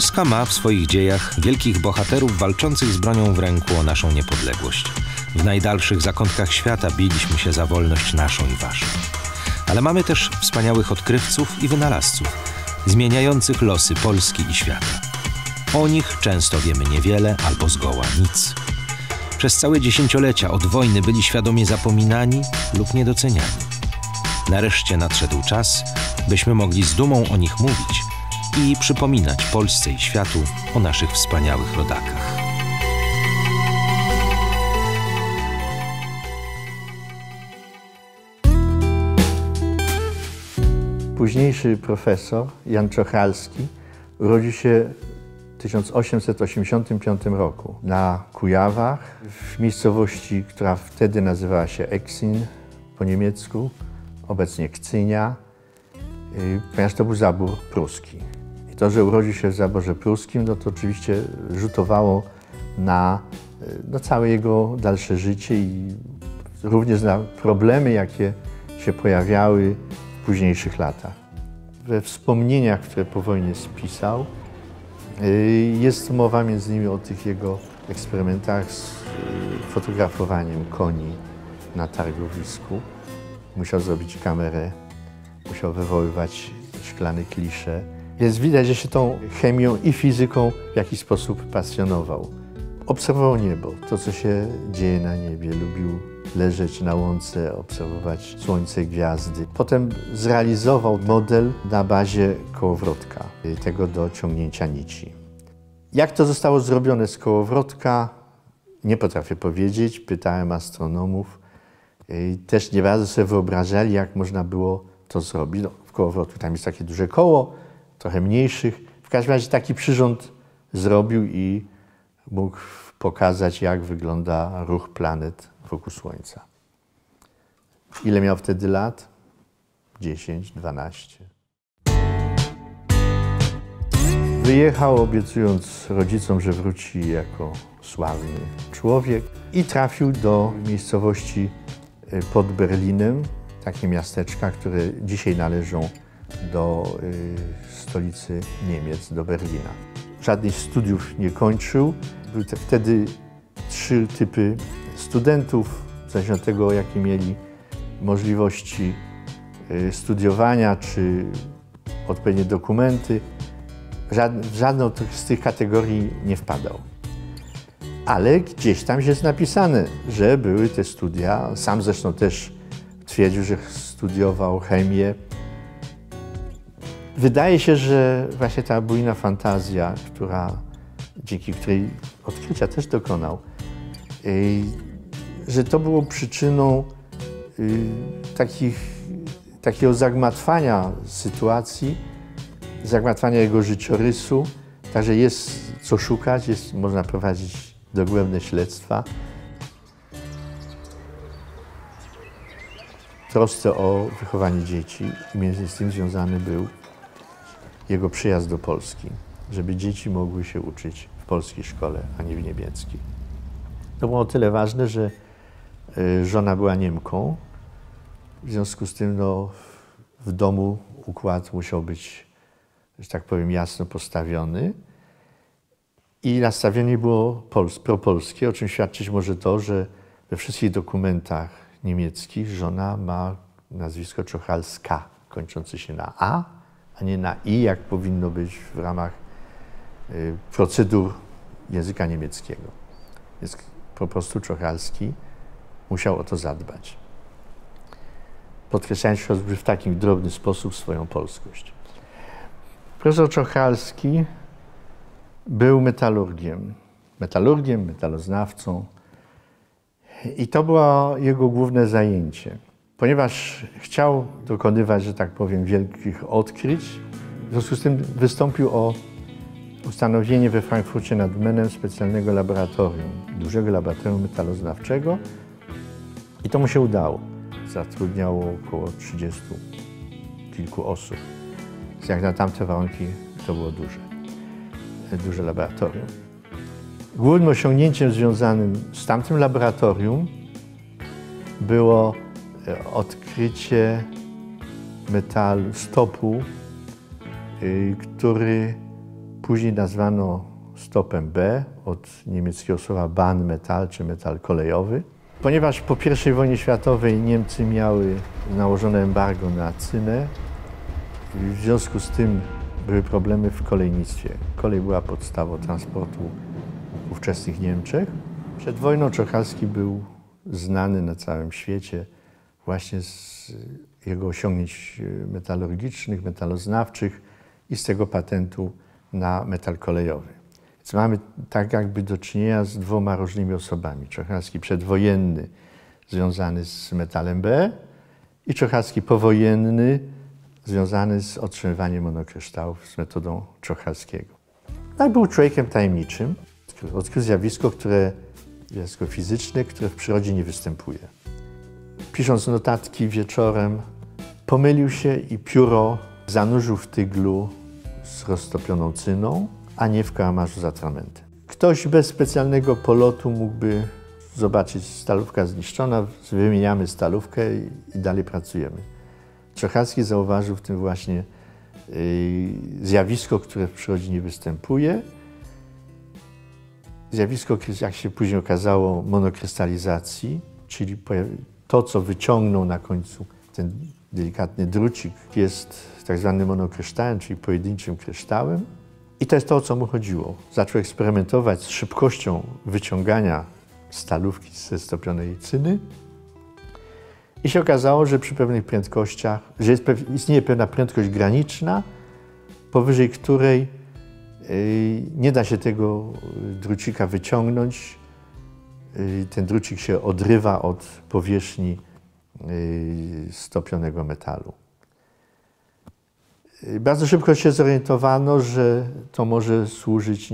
Polska ma w swoich dziejach wielkich bohaterów walczących z bronią w ręku o naszą niepodległość. W najdalszych zakątkach świata biliśmy się za wolność naszą i waszą. Ale mamy też wspaniałych odkrywców i wynalazców, zmieniających losy Polski i świata. O nich często wiemy niewiele albo zgoła nic. Przez całe dziesięciolecia od wojny byli świadomie zapominani lub niedoceniani. Nareszcie nadszedł czas, byśmy mogli z dumą o nich mówić i przypominać Polsce i światu o naszych wspaniałych rodakach. Późniejszy profesor Jan Czochralski urodził się w 1885 roku na Kujawach, w miejscowości, która wtedy nazywała się Eksin po niemiecku, obecnie Kcynia, ponieważ to był zabór pruski. I to, że urodził się w zaborze pruskim, no to oczywiście rzutowało na całe jego dalsze życie i również na problemy, jakie się pojawiały w późniejszych latach. We wspomnieniach, które po wojnie spisał, jest mowa między innymi o tych jego eksperymentach z fotografowaniem koni na targowisku. Musiał zrobić kamerę, musiał wywoływać szklane klisze. Więc widać, że się tą chemią i fizyką w jakiś sposób pasjonował. Obserwował niebo, to co się dzieje na niebie. Lubił leżeć na łące, obserwować słońce, gwiazdy. Potem zrealizował model na bazie kołowrotka, tego do ciągnięcia nici. Jak to zostało zrobione z kołowrotka, nie potrafię powiedzieć. Pytałem astronomów. Też nie bardzo sobie wyobrażali, jak można było to zrobić. No, w kołowrotku tam jest takie duże koło, trochę mniejszych. W każdym razie taki przyrząd zrobił i mógł pokazać, jak wygląda ruch planet wokół Słońca. Ile miał wtedy lat? 10, 12. Wyjechał, obiecując rodzicom, że wróci jako sławny człowiek i trafił do miejscowości pod Berlinem, takie miasteczka, które dzisiaj należą do stolicy Niemiec, do Berlina. Żadnych studiów nie kończył. Były wtedy 3 typy studentów, w zależności od tego, jakie mieli możliwości studiowania czy odpowiednie dokumenty. W żadną z tych kategorii nie wpadał. Ale gdzieś tam jest napisane, że były te studia. Sam zresztą też twierdził, że studiował chemię. Wydaje się, że właśnie ta bujna fantazja, dzięki której odkrycia też dokonał, że to było przyczyną takiego zagmatwania sytuacji, zagmatwania jego życiorysu. Także jest co szukać, można prowadzić dogłębne śledztwa. W trosce o wychowanie dzieci i między tym związany był jego przyjazd do Polski, żeby dzieci mogły się uczyć w polskiej szkole, a nie w niemieckiej. To było o tyle ważne, że żona była Niemką, w związku z tym w domu układ musiał być, że tak powiem, jasno postawiony i nastawienie było propolskie, o czym świadczyć może to, że we wszystkich dokumentach niemieckich żona ma nazwisko Czochralska, kończące się na A, a nie na I, jak powinno być w ramach procedur języka niemieckiego. Więc po prostu Czochralski musiał o to zadbać, podkreślając choćby w taki drobny sposób swoją polskość. Profesor Czochralski był metalurgiem, metaloznawcą i to było jego główne zajęcie. Ponieważ chciał dokonywać, że tak powiem, wielkich odkryć, w związku z tym wystąpił o ustanowienie we Frankfurcie nad Menem specjalnego laboratorium, dużego laboratorium metaloznawczego i to mu się udało. Zatrudniało około 30 kilku osób. Jak na tamte warunki to było duże laboratorium. Głównym osiągnięciem związanym z tamtym laboratorium było odkrycie metalu, stopu, który Później nazwano stopem B od niemieckiego słowa Bahnmetall, czy metal kolejowy. Ponieważ po I wojnie światowej Niemcy miały nałożone embargo na cynę, w związku z tym były problemy w kolejnictwie. Kolej była podstawą transportu w ówczesnych Niemczech. Przed wojną Czochalski był znany na całym świecie właśnie z jego osiągnięć metalurgicznych, metaloznawczych i z tego patentu na metal kolejowy. Więc mamy tak jakby do czynienia z dwoma różnymi osobami. Czochalski przedwojenny związany z metalem B i Czochalski powojenny związany z otrzymywaniem monokryształów z metodą Czochalskiego. Tak, był człowiekiem tajemniczym. Odkrył zjawisko fizyczne, które w przyrodzie nie występuje. Pisząc notatki wieczorem, pomylił się i pióro zanurzył w tyglu z roztopioną cyną, a nie w kałamarzu z atramentem. Ktoś bez specjalnego polotu mógłby zobaczyć, stalówka zniszczona, wymieniamy stalówkę i dalej pracujemy. Czochalski zauważył w tym właśnie zjawisko, które w przyrodzie nie występuje. Zjawisko, jak się później okazało, monokrystalizacji, czyli to, co wyciągnął na końcu ten delikatny drucik, jest tak zwanym monokryształem, czyli pojedynczym kryształem. I to jest to, o co mu chodziło. Zaczął eksperymentować z szybkością wyciągania stalówki ze stopionej cyny i się okazało, że przy pewnych prędkościach, że istnieje pewna prędkość graniczna, powyżej której nie da się tego drucika wyciągnąć. Ten drucik się odrywa od powierzchni stopionego metalu. Bardzo szybko się zorientowano, że to może służyć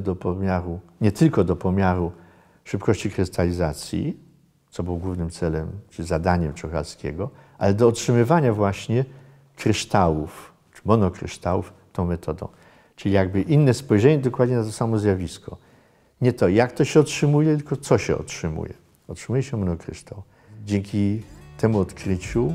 nie tylko do pomiaru szybkości krystalizacji, co było głównym celem czy zadaniem Czochalskiego, ale do otrzymywania właśnie kryształów, czy monokryształów tą metodą. Czyli jakby inne spojrzenie dokładnie na to samo zjawisko. Nie to, jak to się otrzymuje, tylko co się otrzymuje. Otrzymuje się monokryształ. Dzięki temu odkryciu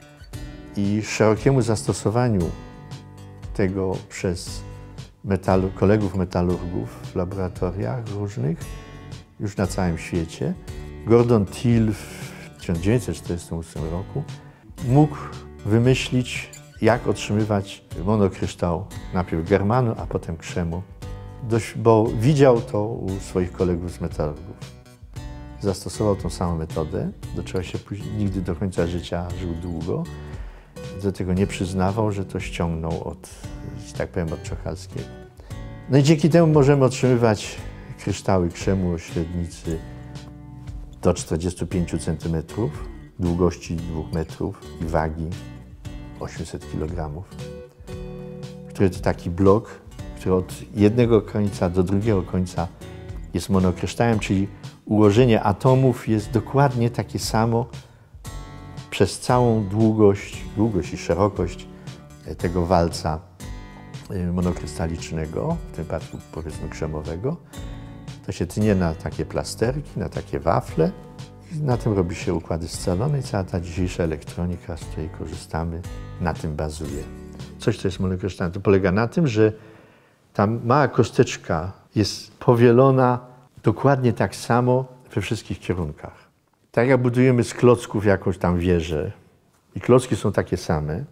i szerokiemu zastosowaniu tego przez kolegów metalurgów w laboratoriach różnych, już na całym świecie, Gordon Thiel w 1948 roku mógł wymyślić, jak otrzymywać monokryształ najpierw germanu, a potem krzemu, bo widział to u swoich kolegów z metalurgów. Zastosował tą samą metodę, do czego się później nigdy do końca życia żył długo. Do tego nie przyznawał, że to ściągnął od, że tak powiem, od Czochalskiego. No i dzięki temu możemy otrzymywać kryształy krzemu o średnicy do 45 cm, długości 2 metrów i wagi 800 kg. Który to taki blok, który od jednego końca do drugiego końca jest monokryształem, czyli ułożenie atomów jest dokładnie takie samo przez całą długość i szerokość tego walca monokrystalicznego, w tym przypadku powiedzmy krzemowego. To się tnie na takie plasterki, na takie wafle i na tym robi się układy scalone i cała ta dzisiejsza elektronika, z której korzystamy, na tym bazuje. Coś, co jest monokryształem, to polega na tym, że ta mała kosteczka jest powielona dokładnie tak samo we wszystkich kierunkach. Tak jak budujemy z klocków jakąś tam wieżę i klocki są takie same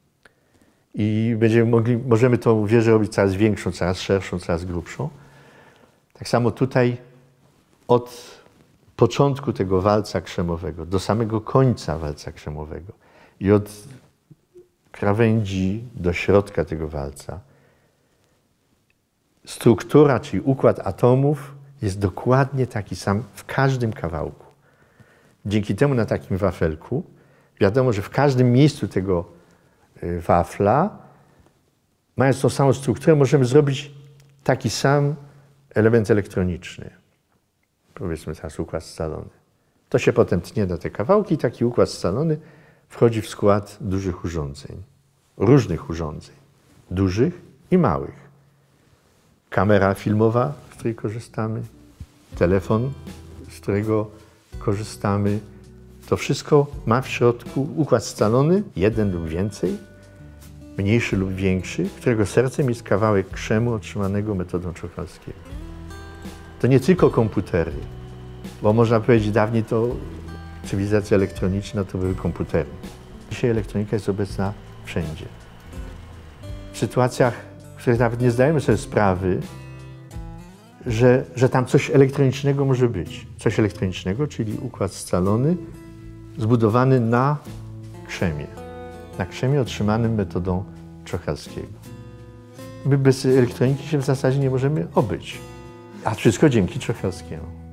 i możemy tą wieżę robić coraz większą, coraz szerszą, coraz grubszą. Tak samo tutaj od początku tego walca krzemowego do samego końca walca krzemowego i od krawędzi do środka tego walca struktura, czyli układ atomów jest dokładnie taki sam w każdym kawałku. Dzięki temu na takim wafelku wiadomo, że w każdym miejscu tego wafla, mając tą samą strukturę, możemy zrobić taki sam element elektroniczny. Powiedzmy teraz układ scalony. To się potem tnie na te kawałki i taki układ scalony wchodzi w skład dużych urządzeń. Różnych urządzeń. Dużych i małych. Kamera filmowa, z której korzystamy, telefon, z którego korzystamy. To wszystko ma w środku układ scalony, jeden lub więcej, mniejszy lub większy, którego sercem jest kawałek krzemu otrzymanego metodą Czochralskiego. To nie tylko komputery, bo można powiedzieć, dawniej to cywilizacja elektroniczna to były komputery. Dzisiaj elektronika jest obecna wszędzie. W sytuacjach, w których nawet nie zdajemy sobie sprawy, że tam coś elektronicznego może być. Coś elektronicznego, czyli układ scalony, zbudowany na krzemie otrzymanym metodą Czochralskiego. My bez elektroniki się w zasadzie nie możemy obyć, a wszystko dzięki Czochralskiemu.